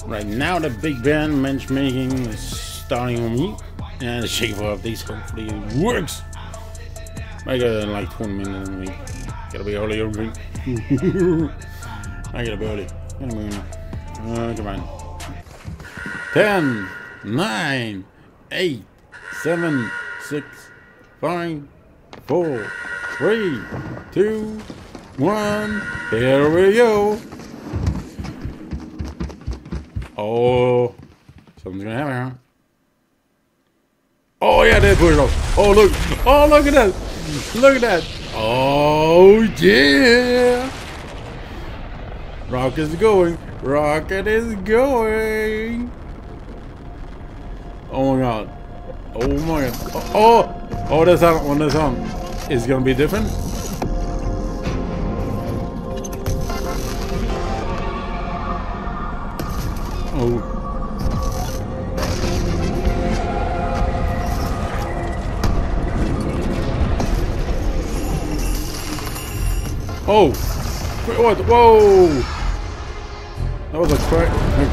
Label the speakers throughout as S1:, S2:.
S1: Right now the big band matchmaking is starting on me. And the shape of these hopefully it works. I got like 20 minutes in the week. Gotta be early every week. I gotta be early. Come on. 10, 9, 8, 7, 6, 5, 4, 3, 2, 1. Here we go. Oh, something's gonna happen, huh? Oh yeah, that's what it is. Oh look! Oh look at that! Look at that! Oh yeah! Rocket is going! Rocket is going! Oh my god! Oh my god! Oh! That's on. When that's on, is it gonna be different? Oh. Oh! Wait, what? Whoa! That was a crack.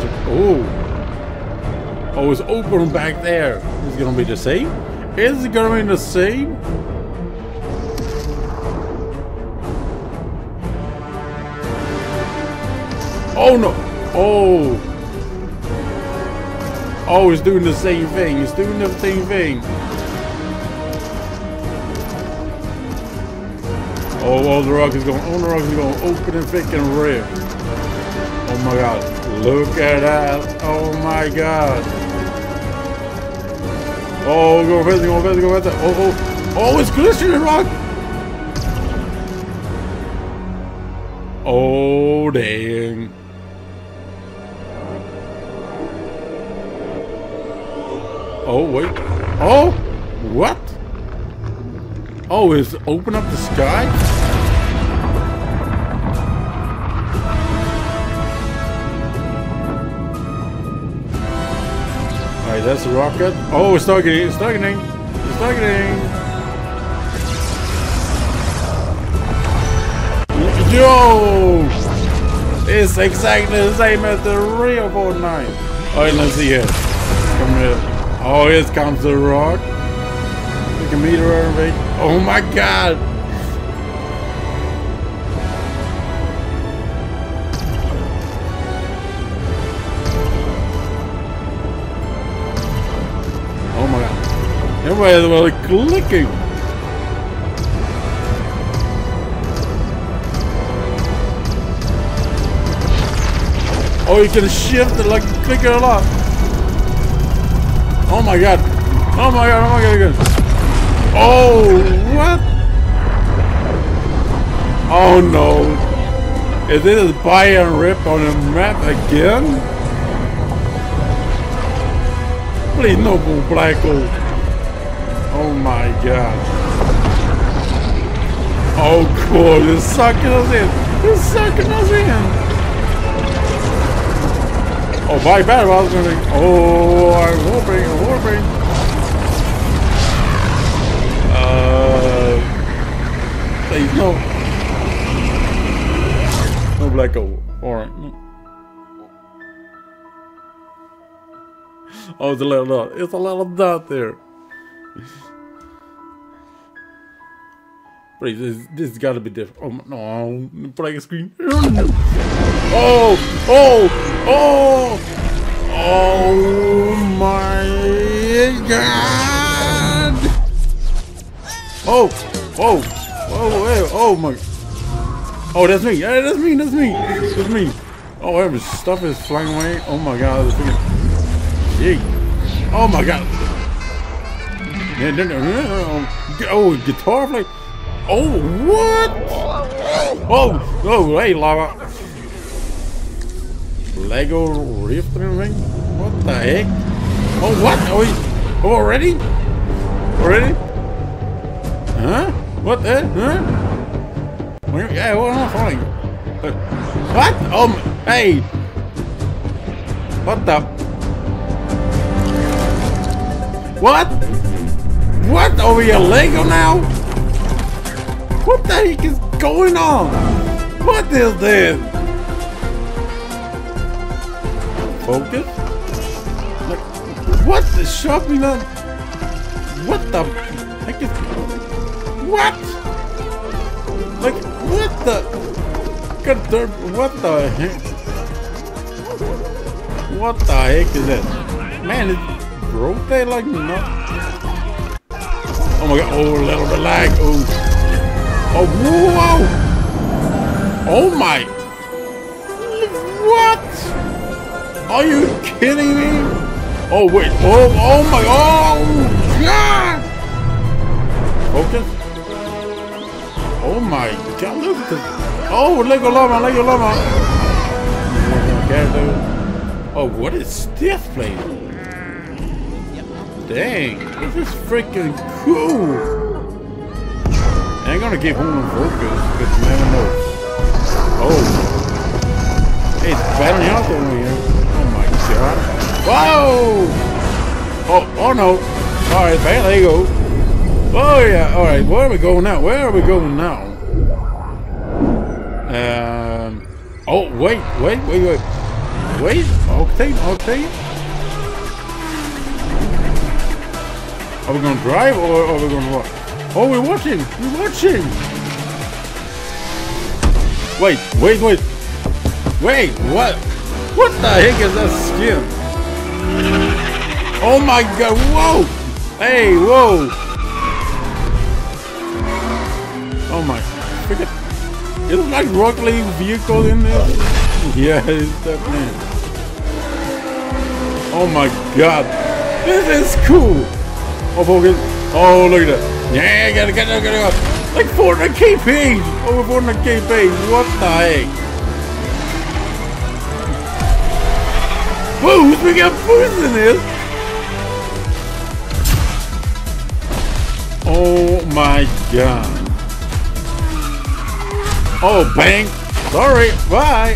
S1: Oh! Oh, it's open back there. Is it gonna be the same? Is it gonna be the same? Oh no! Oh! Oh, it's doing the same thing. It's doing the same thing. Oh, the rock is going. Oh, the rock is going open and thick and rip. Oh my god. Look at that. Oh my god. Oh, go faster, go faster, go faster. Oh, it's glistening rock. Oh, dang. Oh, wait. Oh, what? Oh, it's open up the sky? Alright, that's the rocket. Oh, it's targeting, it's targeting, it's targeting. Yo! It's exactly the same as the real Fortnite. Alright, let's see here. Come here. Oh, here comes the rock. Like a meter or a oh my god! Oh my god. Everybody's really clicking. Oh, you can shift it like click it a lot. Oh my god. Oh my god, oh my god again. Oh, what? Oh no. Is this a buy and rip on the map again? Please no black hole. Oh my god. Oh cool, they're sucking us in. They're sucking us in. Oh, buy battle, I was gonna be. Oh, I'm hoping. Please, no. No black hole. Alright. No. Oh, it's a little dot. It's a little dot there. Please, this has got to be different. Oh, no. Black screen. Oh! Oh my god! Oh my! Oh, that's me! That's me! Oh, every stuff is flying away! Oh my god! Gee! Oh my god! Oh, guitar play! Oh, what? Oh, hey, lava! Lego rift and everything? What the heck? Oh, what? Oh, already? Huh? What the? Huh? Yeah, what am I falling? What? Oh, hey! What the? What? What? Over your Lego now? What the heck is going on? What is this? Focus. Like, what the shopping on? What the heck is? What? Like, what the? What the heck? What the heck is that? Man, it broke that like no. Oh my god! Oh, a little bit lag. Oh. Oh, whoa! Oh my! What? Are you kidding me? Oh wait! Oh my! Oh god! Focus! Oh my god! Look at this! Oh, Lego Llama! Lego Llama! Oh, what is this place? Dang! This is freaking cool! I ain't gonna keep holding focus because you never know. Oh. Hey, it's battling out over here. Oh my god. Whoa! Oh no. Alright, there you go. Oh yeah, alright, where are we going now? Where are we going now? Oh wait. Wait, okay. Are we gonna drive or are we gonna walk? Oh, we're watching! We're watching! Wait, what? What the heck is that skin? Oh my god, whoa! Hey, whoa! Oh my, freaking, it looks like Rocket League vehicle in there. Yeah, it's definitely. Oh my god, this is cool! Oh, focus. Oh, look at that. Yeah, gotta go. Like Fortnite KP! Over Fortnite KP! What the heck? Boost! We got boost in this! Oh my god. Oh, bang! Sorry, bye!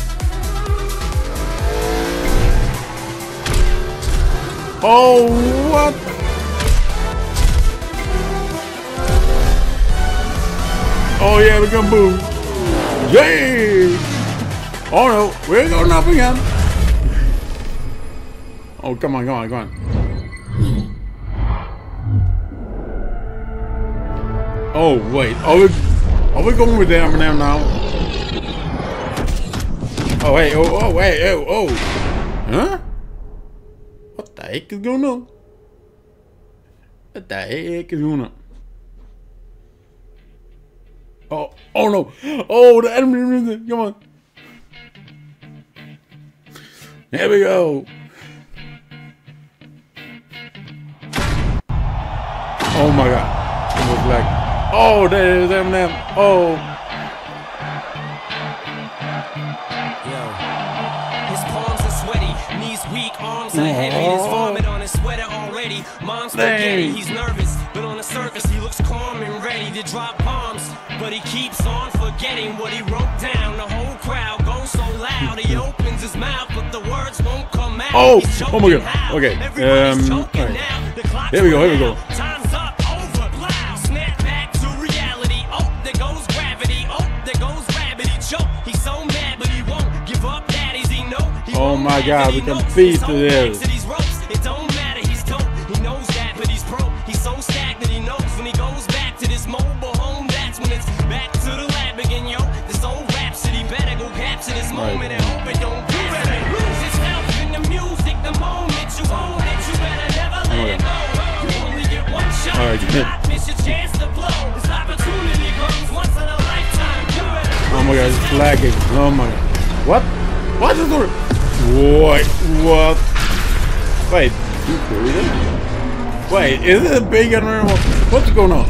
S1: Oh, what? Oh yeah, we're gonna move. Yay! Oh no, we're going up again. Oh, come on. Oh wait, are we going with the Eminem now? Oh hey, oh. Huh? What the heck is going on? Oh no! Oh, the enemy! Come on! Here we go! Oh my god! It was like, oh, there's Eminem! Oh!
S2: His palms are sweaty, knees weak, arms are heavy. There's vomit on his sweater already. Mom's spaghetti, he's nervous, but on the surface he looks calm and ready to drop bombs. But he keeps on forgetting what he wrote down. The whole crowd goes so loud. He opens his mouth, but the words won't come out.
S1: Oh my god. Okay. Right. Here we go.
S2: Time's up, over, loud. Snap back to reality. Oh, there goes gravity. Oh, there goes gravity. Choke. He's so mad, but he won't give up. Daddies, he know.
S1: Oh my god, we can beat this.
S2: It don't matter, he's dope. He knows that, but he's broke. He's so stagnant, he knows when he goes back to this mobile home. That's when it's back to the lab again, yo. This old rhapsody better go capture this moment and hope it don't get it. Lose yourself in the music the moment you own it. You better never let it go. You only get one shot. You not miss your chance to blow. This opportunity comes once in a lifetime. You better.
S1: Oh my god, it's lagging. Oh my god. What? What is it? What? Wait, you breathing? Wait, is it a big animal? What's going on?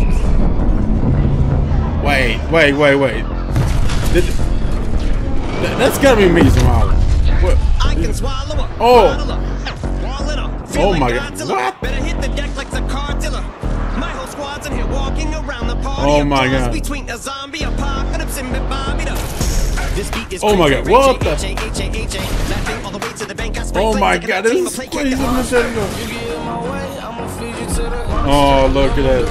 S1: Wait. That's gotta be me somehow. What?
S2: I can swallow up.
S1: Oh my god. What?
S2: Better hit the deck like the car dealer. My whole squad's in here walking around the party.
S1: Oh my god.
S2: Between a zombie apocalypse and Bobby. This beat is
S1: oh my god, what the? Oh my god, this is crazy. Oh, look at that.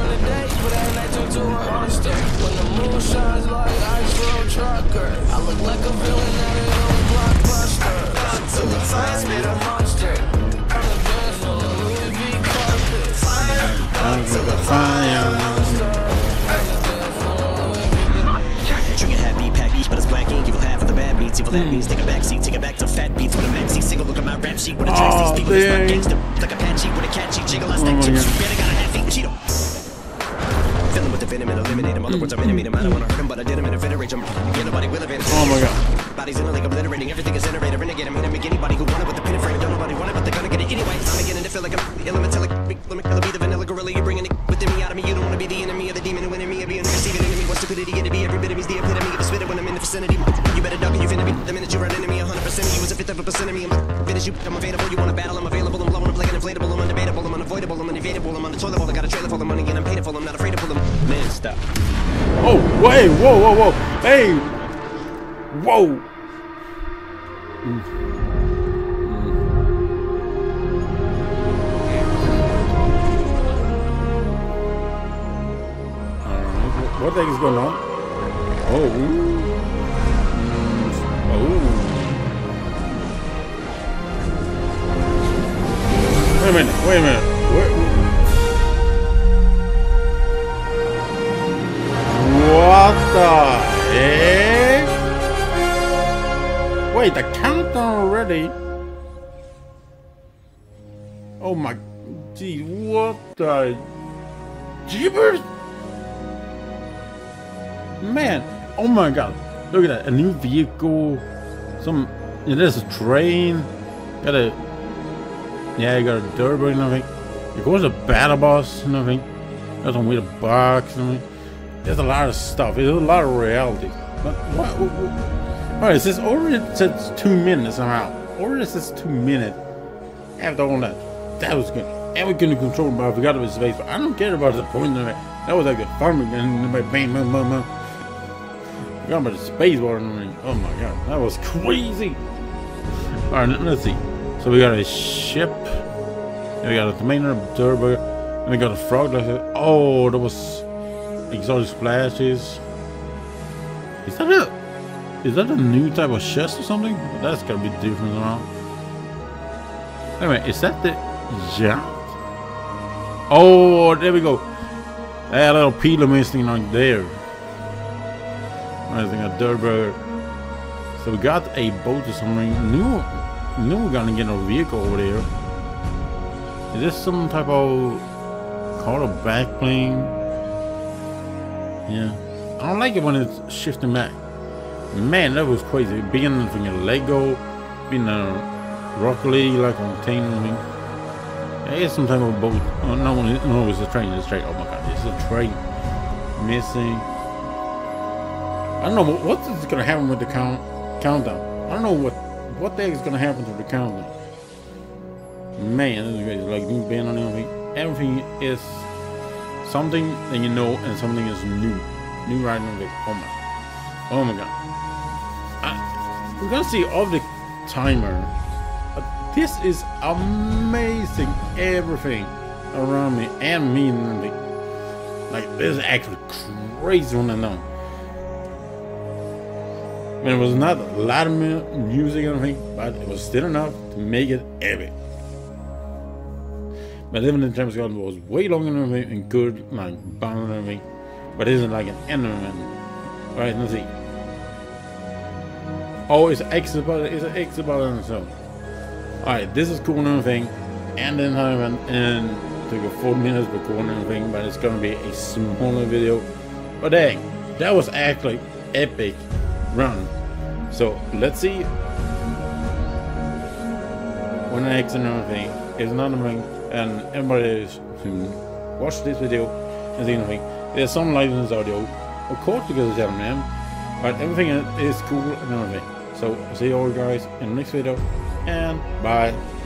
S2: Trigger happy, pack each, but it's black ink. Evil half of the bad beats. Evil that means take a back seat, take it back to fat beats with a maxi single. Look at my rap sheet with a track these people. It's not gangster, like a patchy with a catchy jiggle. I stack chips. Better got a half eat Cheeto. Fill him with the venom and eliminate him. Other words, I'm intimate him. I don't wanna hurt him, but I did him in a federate him. Get nobody will evade him.
S1: Oh my god.
S2: Bodies in a lake obliterating. Everything is iterator. Renegade him. Make anybody who want it with the pin and frame. Don't nobody want it, but they're gonna get it anyway. I'm beginning to feel like I'm elemental. Let me be the vanilla gorilla. You're bringing it within me out of me. You don't wanna be the enemy of the demon who in me. Be a receiving enemy. What stupidity it to be? Every bit of me's the epitome of a spitter when I'm in the vicinity. You better duck and you finna be the minute you're an enemy. 100% of you is a fifth of a percent of me. I'm finish you. I'm available. You wanna battle? I'm available. I'm blowing up like an inflatable. I'm undebatable. I'm unavoidable. I'm unevadable. I'm on the toilet bowl. I got a trailer full of money and I'm paid for. I'm not afraid to pull them. Man, stop.
S1: Oh, wait, whoa, whoa, whoa. Hey. Whoa. What the heck is going on? Oh. Oh. Wait a minute. Wait a minute. What the heck? Wait, the countdown already? Oh my. Gee, what the jeepers? Man, oh my god, look at that, a new vehicle, there's a train, got a, yeah, you got a dirt bike and everything, of course a battle boss and everything, there's some weird box and everything, there's a lot of stuff, there's a lot of reality, but what, alright, it says, already says 2 minutes somehow, already says 2 minutes, after all that was good, and we couldn't control it, but I forgot about space, but I don't care about the point of it, that was like a farm again, bang, forgot about the space bar. Oh my god, that was crazy. Alright, let's see. So we got a ship, and we got a tomato turbo, and we got a frog. Oh, that was exotic splashes. Is that a new type of chest or something? That's gotta be different now. Anyway, is that the jump? Oh, there we go. That little peeler missing right there. I think a dirt burger. So we got a boat or something. New we're gonna get a vehicle over there. Is this some type of car or backplane? Yeah. I don't like it when it's shifting back. Man, that was crazy. Being a Lego, being a Rocket League, like on Tane. Yeah, it's some type of boat. Oh, no, it's a train. It's a train. Oh my god, it's a train. Missing. I don't know what is gonna happen with the countdown. I don't know what the heck is gonna happen to the countdown. Man, this is crazy. Like new band on everything. Everything is something that you know, and something is new. New right now. Oh my god. We're gonna see all the timer. This is amazing. Everything around me and me and me. Like this is actually crazy one I know. I mean, it was not a lot of music or anything, but it was still enough to make it epic. But Living in the Champions Garden was way longer than everything and good, like bound and everything, but it isn't like an enderman. Alright, let's see. Oh, it's an exit button, so. Alright, this is cool and everything, and then and took a 4 minutes recording and everything, but it's gonna be a smaller video. But dang, that was actually epic run. So let's see when I exit and everything is another thing, and everybody should watch this video and see anything. There's some license audio, of course, because it's Eminem, but everything is cool and everything. So see you all guys in the next video, and bye.